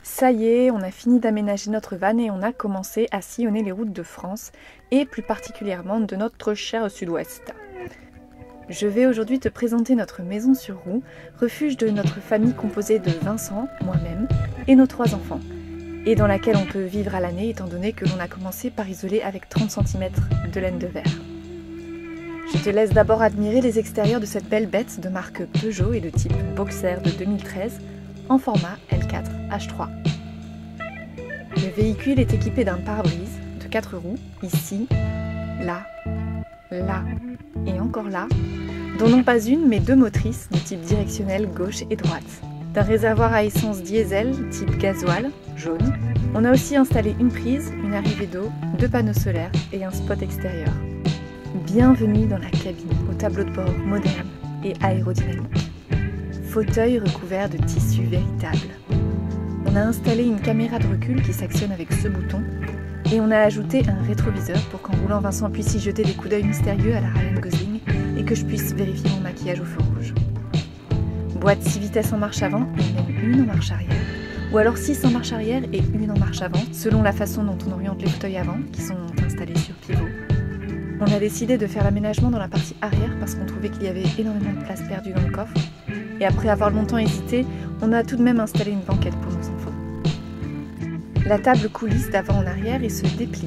Ça y est, on a fini d'aménager notre van et on a commencé à sillonner les routes de France et plus particulièrement de notre cher sud-ouest. Je vais aujourd'hui te présenter notre maison sur roue, refuge de notre famille composée de Vincent, moi-même et nos 3 enfants, et dans laquelle on peut vivre à l'année étant donné que l'on a commencé par isoler avec 30 cm de laine de verre. Je te laisse d'abord admirer les extérieurs de cette belle bête de marque Peugeot et de type Boxer de 2013 en format L4 H3. Le véhicule est équipé d'un pare-brise de 4 roues, ici, là et encore là, dont non pas une mais 2 motrices de type directionnel gauche et droite. D'un réservoir à essence diesel type gasoil, jaune. On a aussi installé une prise, une arrivée d'eau, 2 panneaux solaires et un spot extérieur. Bienvenue dans la cabine, au tableau de bord moderne et aérodynamique. Fauteuil recouvert de tissu véritable. On a installé une caméra de recul qui s'actionne avec ce bouton et on a ajouté un rétroviseur pour qu'en roulant Vincent puisse y jeter des coups d'œil mystérieux à la Ryan Gosling et que je puisse vérifier mon maquillage au feu rouge. Boîte 6 vitesses en marche avant et même une en marche arrière. Ou alors 6 en marche arrière et une en marche avant, selon la façon dont on oriente les fauteuils avant, qui sont installés sur pivot. On a décidé de faire l'aménagement dans la partie arrière parce qu'on trouvait qu'il y avait énormément de place perdue dans le coffre. Et après avoir longtemps hésité, on a tout de même installé une banquette pour nos enfants. La table coulisse d'avant en arrière et se déplie.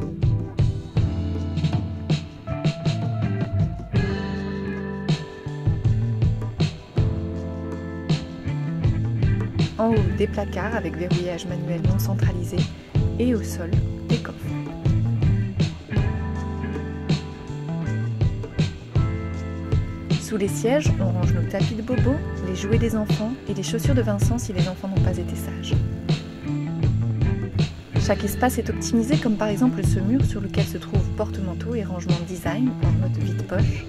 En haut, des placards avec verrouillage manuel non centralisé et au sol, des coffres. Sous les sièges, on range nos tapis de bobo, les jouets des enfants et les chaussures de Vincent si les enfants n'ont pas été sages. Chaque espace est optimisé comme par exemple ce mur sur lequel se trouve porte-manteau et rangement design en mode vide-poche.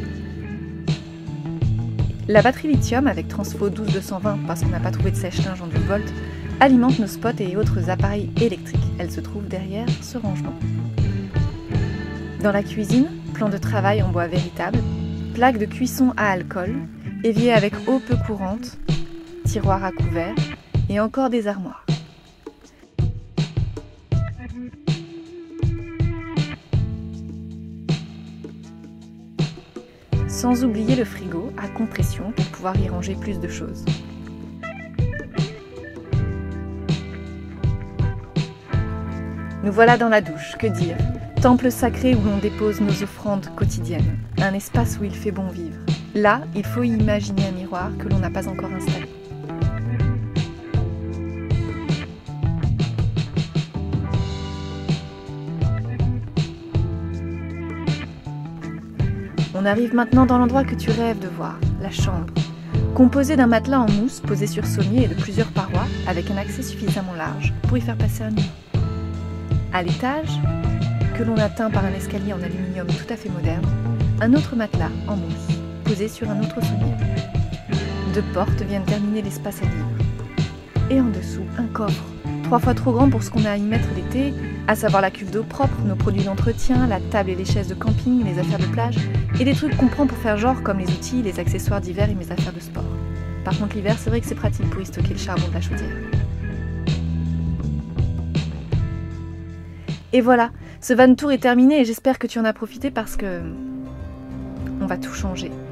La batterie lithium avec Transfo 12220 parce qu'on n'a pas trouvé de sèche-linge en 12 volts alimente nos spots et autres appareils électriques. Elle se trouve derrière ce rangement. Dans la cuisine, plan de travail en bois véritable, plaque de cuisson à alcool, évier avec eau peu courante, tiroir à couverts et encore des armoires. Sans oublier le frigo à compression pour pouvoir y ranger plus de choses. Nous voilà dans la douche, que dire? Temple sacré où l'on dépose nos offrandes quotidiennes. Un espace où il fait bon vivre. Là, il faut y imaginer un miroir que l'on n'a pas encore installé. On arrive maintenant dans l'endroit que tu rêves de voir, la chambre. Composée d'un matelas en mousse posé sur sommier et de plusieurs parois, avec un accès suffisamment large pour y faire passer un lit. À l'étage, que l'on atteint par un escalier en aluminium tout à fait moderne, un autre matelas en mousse, posé sur un autre sommier. 2 portes viennent terminer l'espace à vivre. Et en dessous, un coffre, 3 fois trop grand pour ce qu'on a à y mettre l'été, à savoir la cuve d'eau propre, nos produits d'entretien, la table et les chaises de camping, les affaires de plage, et des trucs qu'on prend pour faire genre comme les outils, les accessoires d'hiver et mes affaires de sport. Par contre l'hiver, c'est vrai que c'est pratique pour y stocker le charbon de la chaudière. Et voilà, ce van tour est terminé et j'espère que tu en as profité parce que on va tout changer.